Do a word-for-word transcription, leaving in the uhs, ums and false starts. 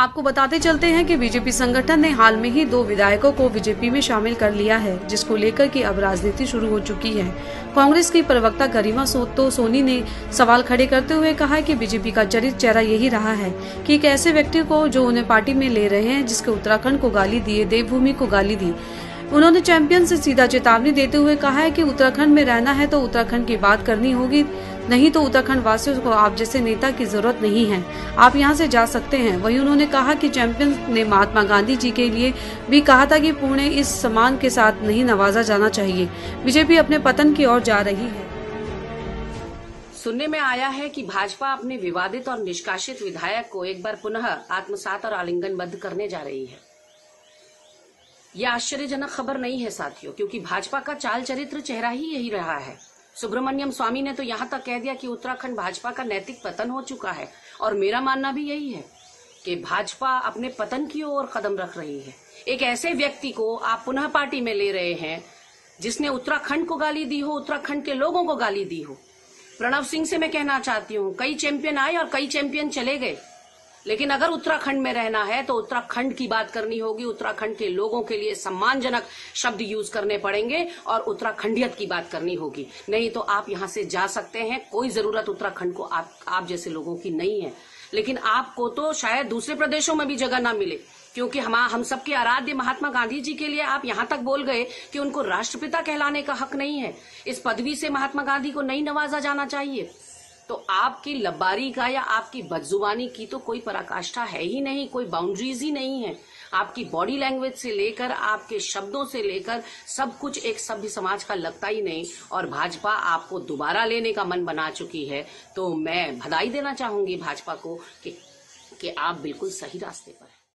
आपको बताते चलते हैं कि बीजेपी संगठन ने हाल में ही दो विधायकों को बीजेपी में शामिल कर लिया है, जिसको लेकर कि अब राजनीति शुरू हो चुकी है। कांग्रेस की प्रवक्ता गरिमा तो सोनी ने सवाल खड़े करते हुए कहा है कि बीजेपी का चरित्र चेहरा यही रहा है कि एक ऐसे व्यक्ति को जो उन्हें पार्टी में ले रहे हैं, जिसके उत्तराखंड को गाली दिए, देवभूमि को गाली दी। उन्होंने चैंपियन से सीधा चेतावनी देते हुए कहा है कि उत्तराखंड में रहना है तो उत्तराखंड की बात करनी होगी, नहीं तो उत्तराखंड वासियों को आप जैसे नेता की जरूरत नहीं है, आप यहां से जा सकते हैं। वहीं उन्होंने कहा कि चैंपियन ने महात्मा गांधी जी के लिए भी कहा था कि पुणे इस सम्मान के साथ नहीं नवाजा जाना चाहिए। बीजेपी अपने पतन की ओर जा रही है। सुनने में आया है कि भाजपा अपने विवादित और निष्कासित विधायक को एक बार पुनः आत्मसात और आलिंगनबद्ध करने जा रही है। यह आश्चर्यजनक खबर नहीं है साथियों, क्योंकि भाजपा का चाल चरित्र चेहरा ही यही रहा है। सुब्रमण्यम स्वामी ने तो यहाँ तक कह दिया कि उत्तराखंड भाजपा का नैतिक पतन हो चुका है, और मेरा मानना भी यही है कि भाजपा अपने पतन की ओर कदम रख रही है। एक ऐसे व्यक्ति को आप पुनः पार्टी में ले रहे हैं जिसने उत्तराखंड को गाली दी हो, उत्तराखंड के लोगों को गाली दी हो। प्रणव सिंह से मैं कहना चाहती हूँ, कई चैंपियन आए और कई चैंपियन चले गए, लेकिन अगर उत्तराखंड में रहना है तो उत्तराखंड की बात करनी होगी, उत्तराखंड के लोगों के लिए सम्मानजनक शब्द यूज करने पड़ेंगे और उत्तराखंडियत की बात करनी होगी। नहीं तो आप यहां से जा सकते हैं, कोई जरूरत उत्तराखंड को आप, आप जैसे लोगों की नहीं है। लेकिन आपको तो शायद दूसरे प्रदेशों में भी जगह ना मिले, क्योंकि हम हम सबके आराध्य महात्मा गांधी जी के लिए आप यहां तक बोल गए कि उनको राष्ट्रपिता कहलाने का हक नहीं है, इस पदवी से महात्मा गांधी को नहीं नवाजा जाना चाहिए। तो आपकी लबारी का या आपकी बदजुबानी की तो कोई पराकाष्ठा है ही नहीं, कोई बाउंड्रीज ही नहीं है। आपकी बॉडी लैंग्वेज से लेकर आपके शब्दों से लेकर सब कुछ एक सभ्य समाज का लगता ही नहीं, और भाजपा आपको दोबारा लेने का मन बना चुकी है। तो मैं बधाई देना चाहूंगी भाजपा को कि, कि आप बिल्कुल सही रास्ते पर हैं।